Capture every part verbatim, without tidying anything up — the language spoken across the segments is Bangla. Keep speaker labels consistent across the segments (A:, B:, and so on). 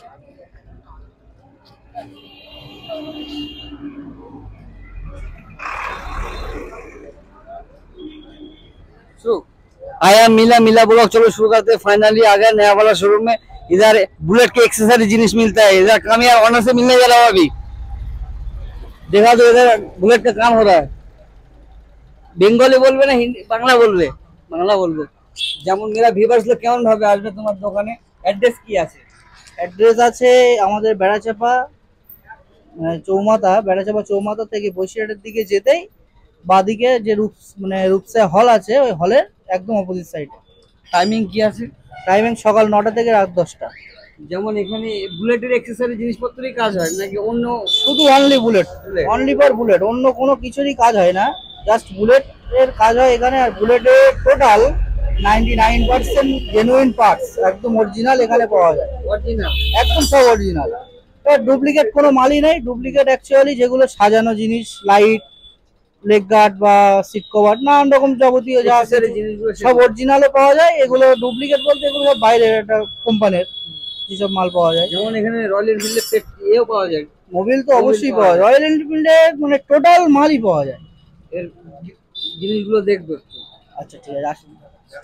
A: आया मिला मिला ब्लॉग, चलो शुरू करते हैं। फाइनली आ गया नया वाला शोरूम में। इधर बुलेट के एक्सेसरी जिनिस मिलता है। इधर काम यार ऑनर से मिलने जा रहा हूँ अभी। देखा तो इधर बुलेट का काम हो रहा है। बेंगली बोलबे ना हिंदी बांग्ला बोलबे? बांग्ला बोलबे। যেমন मेरा ভিউয়ার্স লোক কেমন ভাবে আসবে তোমার দোকানে? অ্যাড্রেস কি আছে?
B: অ্যাড্রেস আছে আমাদের বেড়াচাপা চৌমাথা, বেড়াচাপা চৌমাথা থেকে বসিরহাটের দিকে যেতেই বাদিকে যে রূপ মানে রূপসা হল আছে, ওই হলের একদম অপোজিট সাইডে।
A: টাইমিং কি আছে?
B: টাইমিং সকাল নটা থেকে রাত দশটা।
A: যেমন এখানে বুলেটের অ্যাকসেসরি জিনিসপত্রই কাজ হয় নাকি অন্য?
B: শুধু only Bullet, only for Bullet, অন্য কোনো কিছুরই কাজ হয় না, জাস্ট বুলেট এর কাজ হয় এখানে। আর বুলেটের total ninety nine percent genuine parts একদম অরিজিনাল এখানে পাওয়া যায়।
A: অরিজিনাল
B: একদম সব অরিজিনাল, ডুপ্লিকেট কোনো মালই নাই। ডুপ্লিকেট অ্যাকচুয়ালি যেগুলো সাজানো জিনিস, লাইট, লেগ গার্ড বা সিট কভার, নানান রকম যাবতীয় যা আছে সব অরিজিনালে পাওয়া যায়। এগুলো ডুপ্লিকেট বলতে এগুলো সব বাইরের একটা কোম্পানির যেসব মাল পাওয়া যায়।
A: যেমন এখানে রয়্যাল এনফিল্ডের পেট এও পাওয়া যায়,
B: মোবিল তো অবশ্যই পাওয়া যায়। রয়্যাল এনফিল্ডের মানে টোটাল মালই পাওয়া যায়।
A: এর জিনিসগুলো দেখবো।
B: আচ্ছা ঠিক আছে, আসুন।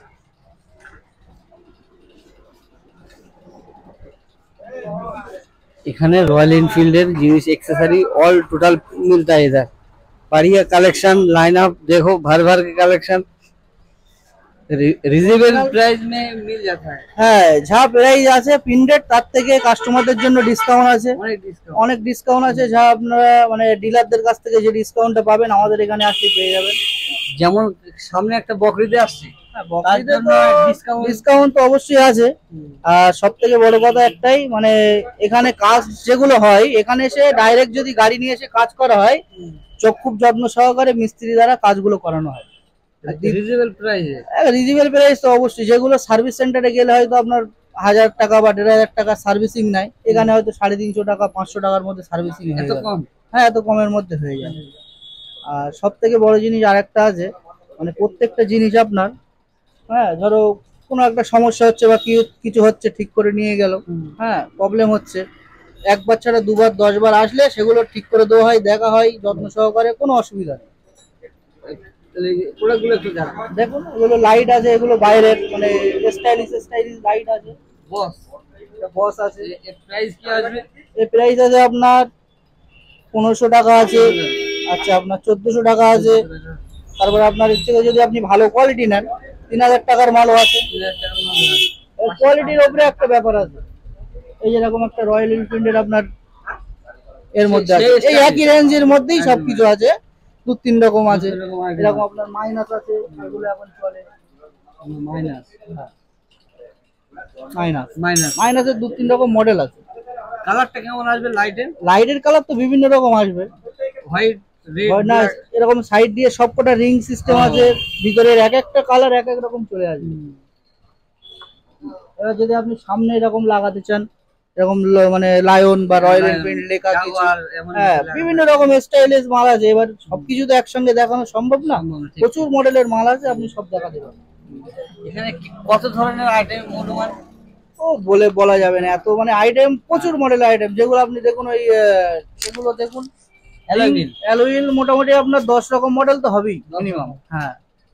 A: এখানে রয়্যাল এনফিল্ডের জিনিস एक्सेसरी ऑल टोटल मिलता है। इधर बढ़िया कलेक्शन लाइन अप देखो, भर भर के कलेक्शन রিজনেবল প্রাইস মে মিল जाता है।
B: হ্যাঁ, যা প্রাইস আছে প্রিন্টেড তার থেকে কাস্টমারদের জন্য ডিসকাউন্ট আছে,
A: অনেক ডিসকাউন্ট
B: অনেক ডিসকাউন্ট আছে। যা আপনারা মানে ডিলারদের কাছ থেকে যে ডিসকাউন্টটা পাবেন আমাদের এখানে আসলে পেয়ে যাবেন।
A: যেমন সামনে একটা বকরিদে আসছে,
B: ডিসকাউন্ট তো অবশ্যই আছে। আর সব থেকে বড় কথা একটাই, মানে এখানে কাজ যেগুলো হয় এখানে এসে ডাইরেক্ট যদি গাড়ি নিয়ে এসে কাজ করা হয়, চোখ খুব যত্ন সহকারে মিস্ত্রি দ্বারা কাজগুলো করানো হয়।
A: রিজনেবল প্রাইসে,
B: রিজনেবল প্রাইস তো অবশ্যই। যেগুলো সার্ভিস সেন্টারে গেলে হয়তো আপনার হাজার টাকা বা দেড় হাজার টাকা সার্ভিসিং নাই, এখানে হয়তো সাড়ে তিনশো টাকা পাঁচশো টাকার মধ্যে সার্ভিসিং হয়ে যায়। হ্যাঁ, এত কমের মধ্যে হয়ে যায়। আর সব থেকে বড় জিনিস আর একটা আছে, মানে প্রত্যেকটা জিনিস আপনার, হ্যাঁ ধরো কোনো একটা সমস্যা হচ্ছে বা কিছু হচ্ছে, ঠিক করে নিয়ে গেল, হ্যাঁ প্রবলেম হচ্ছে, একবার ছাড়া দুবার দশবার আসলে সেগুলো ঠিক করে দেওয়া হয়, দেখা হয় যত্ন সহকারে, কোনো অসুবিধা নেই। দেখুন এগুলো লাইট আছে, এগুলো বাইরের মানে স্টাইলিশ স্টাইলিশ লাইট আছে।
A: বস
B: বস আছে।
A: এর প্রাইস কি আসবে?
B: এর প্রাইস আছে আপনার পনেরোশো টাকা আছে, আচ্ছা আপনার চোদ্দশো টাকা আছে। তারপরে আপনার এর থেকে যদি আপনি ভালো কোয়ালিটি নেন তিন হাজার টাকার মালও আছে। কোয়ালিটির উপরে একটা ব্যাপার আছে। এই যেরকম একটা রয়্যাল এনফিল্ডের আপনার এর মধ্যে আছে, এই একই রেঞ্জের মধ্যেই সবকিছু আছে, দু তিন রকম আছে। এরকম আপনার মাইনাস আছে, এগুলো এখন চলে মাইনাস। হ্যাঁ, মাইনাস মাইনাস মাইনাসের দু তিন রকম মডেল আছে।
A: কালারটা কেমন আসবে? লাইটের
B: লাইটের কালার তো বিভিন্ন রকম আসবে,
A: হোয়াইট,
B: এরকম সাইড দিয়ে সবকটা রিং সিস্টেম আছে, ভিতরের এক একটা কালার এক এক রকম চলে আসবে। এবার যদি আপনি সামনে এরকম লাগাতে চান, এরকম মানে লায়ন বা রয়্যাল এনফিল্ড লেখা কিছু, হ্যাঁ বিভিন্ন রকম স্টাইলিশ মাল আছে। এবার সবকিছু তো একসঙ্গে দেখানো সম্ভব না, প্রচুর মডেলের মাল আছে, আপনি সব দেখাতে পারবেন।
A: এখানে কত ধরনের আইটেম মোটামুটি
B: ও বলে বলা যাবে না, এত মানে আইটেম, প্রচুর মডেলের আইটেম। যেগুলো আপনি দেখুন ওই এগুলো দেখুন অ্যালুইল, মোটামুটি আপনার দশ রকম মডেল তো হবেই মিনিমাম। হ্যাঁ,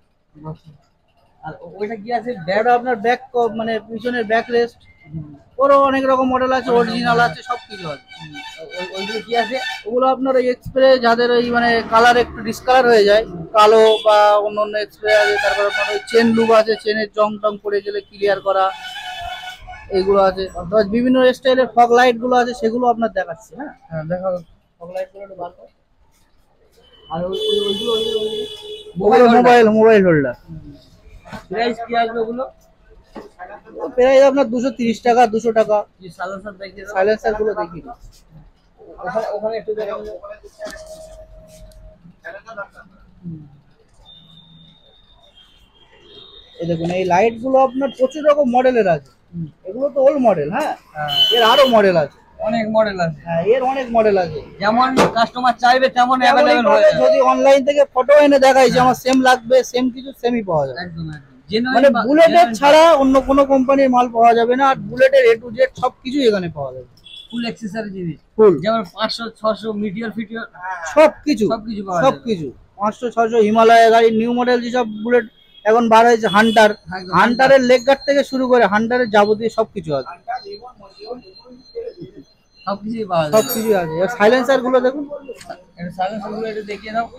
A: আর ওইটা কি আছে?
B: ব্যাক আপনার ব্যাক মানে পিছনের ব্যাক রেস্ট, ওরও অনেক রকম মডেল আছে, অরিজিনাল আছে, সবকিছু আছে।
A: ওইগুলো কি আছে?
B: ওগুলো আপনার ওই এক্সপ্রে যাদের ওই মানে কালার একটু ডিসকালার হয়ে যায়, কালো বা অন্য অন্য এক্সপ্রে আছে। তারপর আপনার ওই চেন লুপ আছে, চেনের জং টং পড়ে গেলে ক্লিয়ার করা, এইগুলো আছে। বিভিন্ন স্টাইলের ফগ লাইট গুলো আছে, সেগুলো আপনার দেখাচ্ছি। হ্যাঁ হ্যাঁ দেখা ফগ লাইট গুলো একটু ভালো। আর ওইগুলো মোবাইল মোবাইল হোল্ডার।
A: প্রাইস কি আসবে ওগুলো?
B: প্রাইস আপনার দুশো তিরিশ টাকা, দুশো টাকা।
A: সাইলেন্সার দেখিয়ে দাও,
B: সাইলেন্সার গুলো দেখিয়ে দিই।
A: ওখানে ওখানে একটু দেখাও।
B: এই দেখুন এই লাইট গুলো আপনার প্রচুর রকম মডেলের আছে। এগুলো তো ওল্ড মডেল। হ্যাঁ, এর আরো মডেল আছে,
A: অনেক মডেল আছে।
B: হ্যাঁ, এর অনেক মডেল আছে,
A: যেমন কাস্টমার চাইবে তেমন अवेलेबल হয়ে যাবে।
B: যদি অনলাইন থেকে ফটো এনে দেখাই যে আমার সেম লাগবে, সেম কিছু সেমই পাওয়া যাবে।
A: একদম একদম,
B: মানে বুলেটের ছাড়া অন্য কোনো কোম্পানির মাল পাওয়া যাবে না। আর বুলেটের এ টু জেড সবকিছু এখানে পাওয়া যাবে।
A: ফুল অ্যাকসেসরি জিনিস,
B: ফুল
A: যেমন পাঁচশো ছশো মিটিওর ফিটিওর
B: সবকিছু
A: সবকিছু পাওয়া যায়।
B: সবকিছু পাঁচশো ছশো হিমালয় গাড়ি, নিউ মডেল যেসব বুলেট এখন বার হয়েছে, হান্টার,
A: একদম
B: হান্টারের লেগ গার্ড থেকে শুরু করে হান্টারের যাবতীয় সবকিছু আছে,
A: সবকিছুই পাওয়া যায়।
B: সবকিছু আছে। আর সাইলেন্সার গুলো দেখুন,
A: এটা সাইলেন্সার গুলো একটু দেখিয়ে দাও।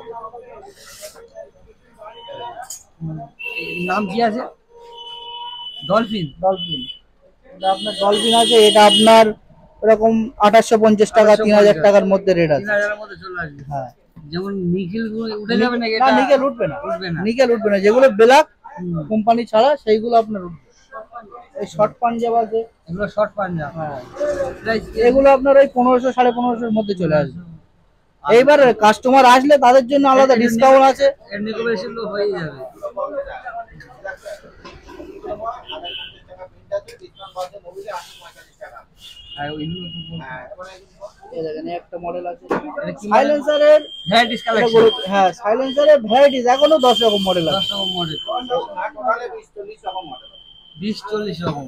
A: এর নাম কি আছে? ডলফিন।
B: ডলফিন, এটা আপনার ডলফিন আছে, এটা আপনার এরকম আঠাশশো পঞ্চাশ টাকা তিন হাজার টাকার মধ্যে রেট
A: তিন
B: আছে।
A: হাজারের মধ্যে চলে আসবে।
B: হ্যাঁ,
A: যেমন নিকেল গুলো উঠে যাবে নাকি?
B: না
A: এটা
B: নিকেল উঠবে না,
A: উঠবে না।
B: নিকেল উঠবে না, যেগুলো ব্ল্যাক কোম্পানি ছাড়া সেইগুলো আপনার উঠবে। এই শর্ট পাঞ্জাব আছে,
A: এগুলো শর্ট পাঞ্জাব।
B: হ্যাঁ,
A: প্রাইস
B: এগুলো আপনার ওই পনেরোশো সাড়ে পনেরোশোর মধ্যে চলে আসবে। এইবার কাস্টমার আসলে তাদের জন্য আলাদা ডিসকাউন্ট আছে,
A: এর নেগোশিয়েশন তো হয়ে যাবে। আর ওইগুলো
B: এই দেখেন এই একটা মডেল আছে সাইলেন্সারের
A: ভ্যারাইটিস কালেকশন।
B: হ্যাঁ, সাইলেন্সারের ভ্যারাইটিস এখনো দশ রকম মডেল
A: দশ
B: আছে।
A: রকম মডেল, বিশ চল্লিশ রকম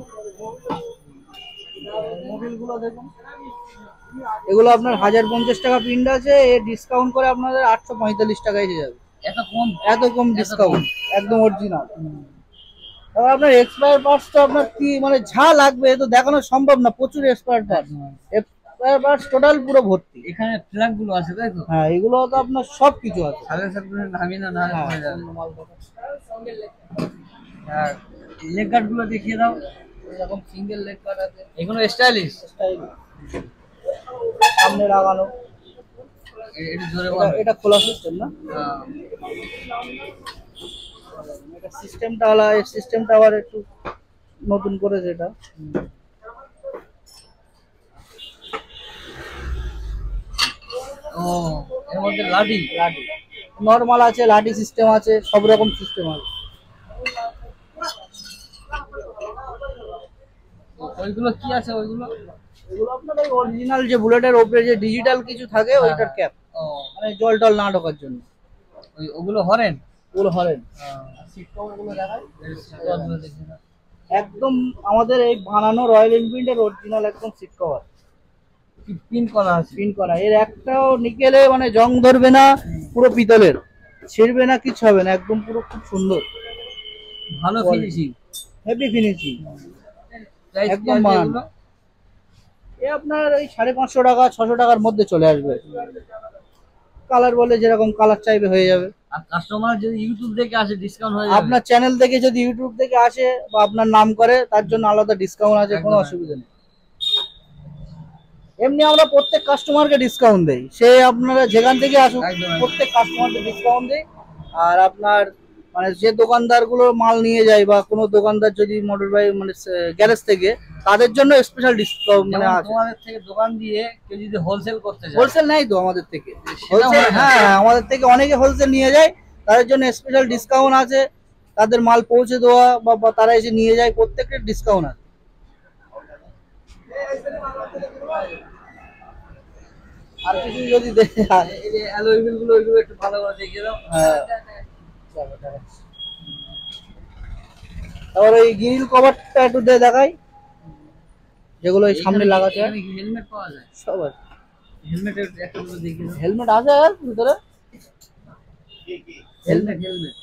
B: মডেলগুলো দেখুন, এগুলো আপনার হাজার পঞ্চাশ টাকা প্রিন্ট আছে, এ ডিসকাউন্ট করে আপনাদের আটশো পঁয়তাল্লিশ টাকায় হয়ে যাবে।
A: এত কম?
B: এত কম ডিসকাউন্ট, একদম অরিজিনাল। এবার আপনার এক্সপায়ার পার্টস তো আপনার কি মানে যা লাগবে এ তো দেখানো সম্ভব না, প্রচুর expire parts, expire parts total পুরো ভর্তি।
A: এখানে ফ্ল্যাগ গুলো আছে তাই তো?
B: হ্যাঁ, এগুলো তো আপনার সব কিছু আছে।
A: সাইলেন্সার গুলো নামি না না
B: হ্যাঁ,
A: হয়ে যাবে। আর লেগ গার্ড গুলো দেখিয়ে দাও।
B: এরকম সিঙ্গেল লেগ গার্ড আছে,
A: এগুলো স্টাইলিশ
B: স্টাইল সামনে লাগানো।
A: এটা জোরে
B: এটা
A: বল।
B: এটা খোলা সিস্টেম না,
A: হ্যাঁ।
B: এটা সিস্টেমটা আলাদা, এই সিস্টেমটা আবার একটু নতুন করেছে এটা।
A: ও, এর মধ্যে লাঠি
B: লাঠি নরমাল আছে, লাঠি সিস্টেম আছে, সব রকম সিস্টেম আছে।
A: ওইগুলো কি আছে ওইগুলো?
B: এগুলো আপনার ওই অরিজিনাল যে বুলেটের উপরে যে ডিজিটাল কিছু থাকে ওইটার ক্যাপ,
A: ও,
B: মানে জল টল না ঢোকার জন্য।
A: ওই ওগুলো হরেন?
B: ওগুলো হরেন। সিট কভার গুলো দেখাই, একদম আমাদের এই বানানো রয়্যাল এনফিল্ডের অরিজিনাল একদম সিট কভার,
A: পিন করা আছে।
B: পিন করা, এর একটাও নিকেলে মানে জং ধরবে না, পুরো পিতলের, ছিড়বে না, কিছু হবে না, একদম পুরো খুব সুন্দর,
A: ভালো ফিনিশিং,
B: হেভি ফিনিশিং, একদম
A: একদম
B: মান। এ আপনার ওই সাড়ে পাঁচশো টাকা ছশো টাকার মধ্যে চলে আসবে, কালার বলে যেরকম কালার চাইবে হয়ে যাবে।
A: আর কাস্টমার যদি ইউটিউব দেখে আসে ডিসকাউন্ট হয়ে যাবে?
B: আপনার চ্যানেল থেকে যদি ইউটিউব থেকে আসে বা আপনার নাম করে তার জন্য আলাদা ডিসকাউন্ট আছে, কোনো অসুবিধা নেই। এমনি আমরা প্রত্যেক কাস্টমারকে ডিসকাউন্ট দেই, সে আপনারা যেখান থেকে আসুক প্রত্যেক কাস্টমারকে ডিসকাউন্ট দেই। আর আপনার মানে যে দোকানদার গুলো মাল নিয়ে যায় বা কোনো দোকানদার যদি মোটর বাইক মানে গ্যারেজ থেকে, তাদের জন্য স্পেশাল ডিসকাউন্ট মানে আছে।
A: তোমাদের থেকে দোকান দিয়ে কেউ যদি হোলসেল করতে চায়?
B: হোলসেল নাই তো আমাদের থেকে, হোলসেল হ্যাঁ আমাদের থেকে অনেকে হোলসেল নিয়ে যায়, তাদের জন্য স্পেশাল ডিসকাউন্ট আছে, তাদের মাল পৌঁছে দেওয়া বা তারা এসে নিয়ে যায়, প্রত্যেকের ডিসকাউন্ট আছে। আর কিছু যদি দেখে
A: এই যে অ্যালয় হুইল গুলো ওইগুলো একটু ভালো করে দেখিয়ে দাও।
B: হ্যাঁ, তারপর ওই গ্রিল কভারটা একটু দিয়ে দেখাই, যেগুলো এই সামনে লাগাতে হয়।
A: হেলমেট পাওয়া যায়?
B: সব আছে,
A: হেলমেট একটা করে দেখিয়ে দাও।
B: হেলমেট আছে আর ভিতরে,
A: হেলমেট হেলমেট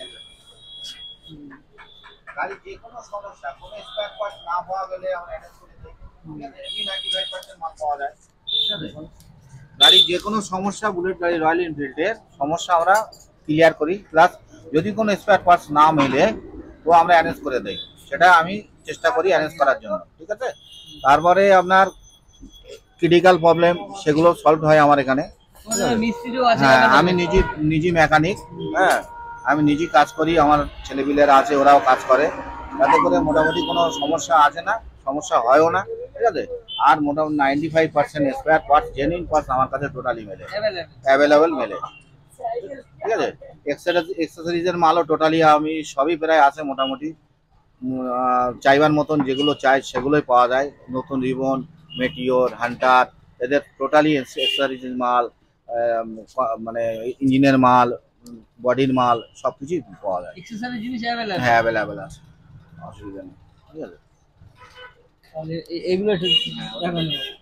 C: গাড়ি যে কোনো সমস্যা, কোনো স্পেয়ার পার্ট না পাওয়া গেলে আমরা অ্যাটাচ করে দিই। এমনি পঁচানব্বই পার্সেন্ট মাল পাওয়া যায়। ঠিক আছে, গাড়ির যে কোনো সমস্যা, বুলেট গাড়ি রয়্যাল এনফিল্ডের সমস্যা আমরা ক্লিয়ার করি, প্লাস যদি কোনো স্পেয়ার পার্টস না মেলে তো আমরা অ্যারেঞ্জ করে দেই, সেটা আমি চেষ্টা করি অ্যারেঞ্জ করার জন্য। ঠিক আছে, তারপরে আপনার ক্রিটিক্যাল প্রবলেম সেগুলো সলভ হয় আমার এখানে।
A: মিস্ত্রিও আছে?
C: হ্যাঁ, আমি নিজে নিজে মেকানিক, হ্যাঁ আমি নিজেই কাজ করি, আমার ছেলেপিলেরা আছে ওরাও কাজ করে, তাতে করে মোটামুটি কোনো সমস্যা আছে না, সমস্যা হয়ও না। ঠিক আছে, আর মোটামুটি ninety five percent spare parts genuine parts আমার কাছে টোটালি মেলে, অ্যাভেলেবেল মেলে। ঠিক আছে, এক্সেসরিজের মালও টোটালি আমি সবই প্রায় আছে মোটামুটি, চাইবার মতন যেগুলো চাই সেগুলোই পাওয়া যায়। নতুন রিবন, মেটিওর, হান্টার, এদের টোটালি এক্সেসরিজের মাল, মানে ইঞ্জিনের মাল, বডির মাল সবকিছুই পাওয়া যায়।
A: এক্সেসরি জিনিস অ্যাভেলেবল?
C: হ্যাঁ, অ্যাভেলেবল আছে, অসুবিধা নেই। ঠিক আছে,
A: এগুলো একটু দেখানো।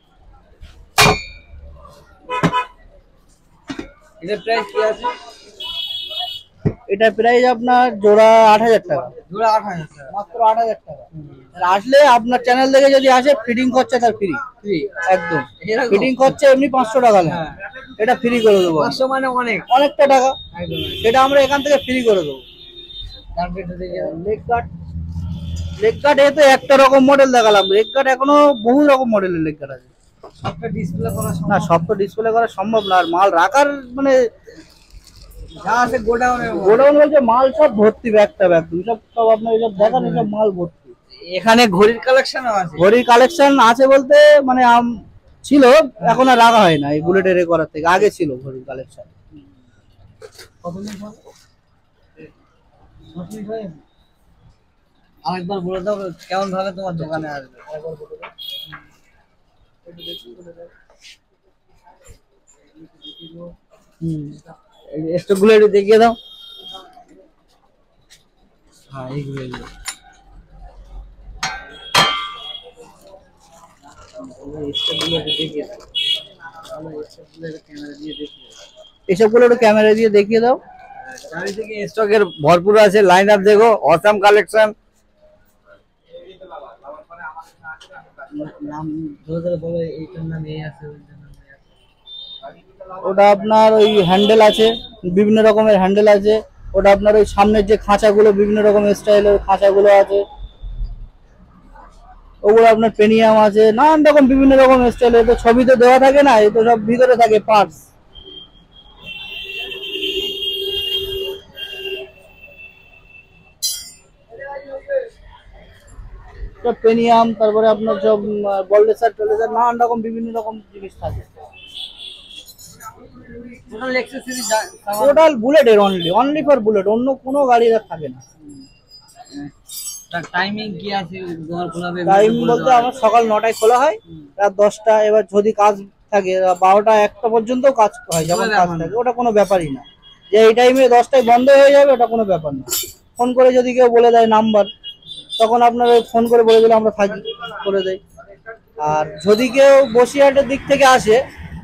A: এটা প্রাইস কি আছে?
B: এটা প্রাইস আপনার জোড়া আট হাজার টাকা।
A: জোড়া আট হাজার টাকা,
B: মাত্র আট হাজার টাকা। আর আসলে আপনার চ্যানেল থেকে যদি আসে ফিটিং খরচা তার ফ্রি।
A: ফ্রি
B: একদম ফিটিং খরচা এমনি পাঁচশো টাকা নেয়, এটা ফ্রি করে দেবো।
A: পাঁচশো মানে অনেক,
B: অনেকটা টাকা,
A: একদম।
B: সেটা আমরা এখান থেকে ফ্রি করে দেবো। লেগ গার্ড, লেগ গার্ড এ তো একটা রকম মডেল দেখালাম, লেগ গার্ড এখনো বহু রকম মডেলের লেগ গার্ড আছে।
A: সবটা ডিসপ্লে করা সম্ভব
B: না, সব তো ডিসপ্লে করা সম্ভব না, আর মাল রাখার মানে
A: যা আছে গোডাউনে।
B: গোডাউন বলছে মাল সব ভর্তি, ব্যাগটা ব্যাগ সব সব আপনার এসব দেখান, এসব মাল ভর্তি।
A: এখানে ঘড়ির কালেকশনও আছে।
B: ঘড়ির কালেকশন আছে বলতে মানে আম ছিল, এখন আর রাখা হয় না, এই বুলেটের এ করার থেকে আগে ছিল ঘড়ির কালেকশন।
A: আরেকবার বলে দাও কেমন ভাবে তোমার দোকানে আসবে।
B: হুম,
A: স্টক গুলো একটু দেখিয়ে দাও। হ্যাঁ এইগুলো এইগুলো
B: এসবগুলো একটু ক্যামেরা দিয়ে দেখিয়ে দাও।
A: চারিদিকে স্টকের ভরপুর আছে, লাইন আপ দেখো, অসাম কালেকশন। নাম ধরে ধরে বলো, এইটার নাম এই আছে, ওইটার নাম এই আছে।
B: ওটা আপনার ওই হ্যান্ডেল আছে, বিভিন্ন রকমের হ্যান্ডেল আছে। ওটা আপনার ওই সামনের যে খাঁচাগুলো, বিভিন্ন রকমের স্টাইলের খাঁচাগুলো আছে, ওগুলো আপনার পেনিয়াম আছে, নানান রকম বিভিন্ন রকম স্টাইলের। তো ছবিতে দেওয়া থাকে না, এই তো সব ভিতরে থাকে পার্টস। সব পেনিয়াম, তারপরে আপনার সব বলডেসার টলেসার নানান রকম বিভিন্ন রকম জিনিস থাকে।
A: টোটাল অ্যাকসেসরি
B: টোটাল বুলেটের অনলি অনলি ফর বুলেট, অন্য কোনো গাড়ির আর থাকে না।
A: তার টাইমিং কি আছে দোকান খোলাবে?
B: টাইম বলতে আমার সকাল নটায় খোলা হয়, রাত দশটা। এবার যদি কাজ থাকে বারোটা একটা পর্যন্ত কাজ হয়, যখন কাজ থাকে ওটা কোনো ব্যাপারই না। যে এই টাইমে দশটায় বন্ধ হয়ে যাবে ওটা কোনো ব্যাপার না। ফোন করে যদি কেউ বলে দেয় নাম্বার, তখন আপনার ফোন করে বলে দিলে আমরা থাকি, করে দেয়। আর যদি কেউ বসিরহাটের দিক থেকে আসে,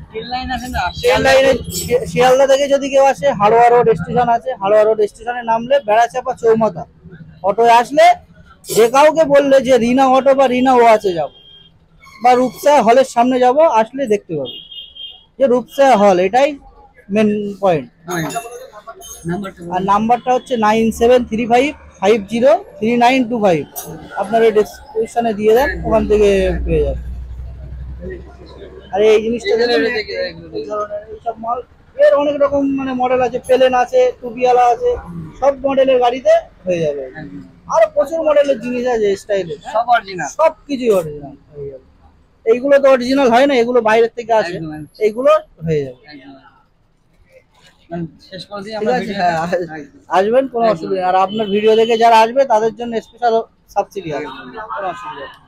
B: শিয়ালদা থেকে যদি কেউ আসে, হাড়োয়া রোড স্টেশন আছে, হাড়োয়া রোড স্টেশনে নামলে বেড়াচাপা চৌমাথা অটোয় আসলে যে কাউকে বললে যে রিনা অটো বা রিনা ও আছে যাব, বা রূপসায়া হলের সামনে যাব, আসলে দেখতে পাবে যে রূপসায়া হল, এটাই মেন পয়েন্ট। আর নাম্বারটা হচ্ছে nine seven three five five zero three nine two five. আপনার এই ডেসক্রিপশনে দিয়ে দেন, ওখান থেকে পেয়ে যাবেন। আর এই জিনিসটা এইসব মাল এর অনেক রকম মানে মডেল আছে, প্লেন আছে, টুপিওয়ালা আছে, সব মডেলের গাড়িতে হয়ে যাবে। আরো প্রচুর মডেলের জিনিস আছে স্টাইলের,
A: সব অরিজিনাল,
B: সব কিছুই অরিজিনাল হয়ে যাবে। এইগুলো তো অরিজিনাল হয় না, এগুলো বাইরের থেকে আসে, এইগুলো হয়ে যাবে।
A: শেষ করে দিই আমরা ভিডিও,
B: আসবেন, কোনো অসুবিধা নেই। আর আপনার ভিডিও দেখে যারা আসবে তাদের জন্য স্পেশাল সাবসিডি আছে, কোনো অসুবিধা নেই।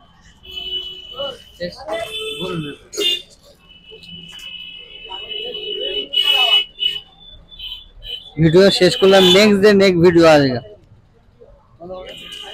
A: ভিডিও শেষ করলাম, নেক্সট ডে নেক্সট ভিডিও আসবে।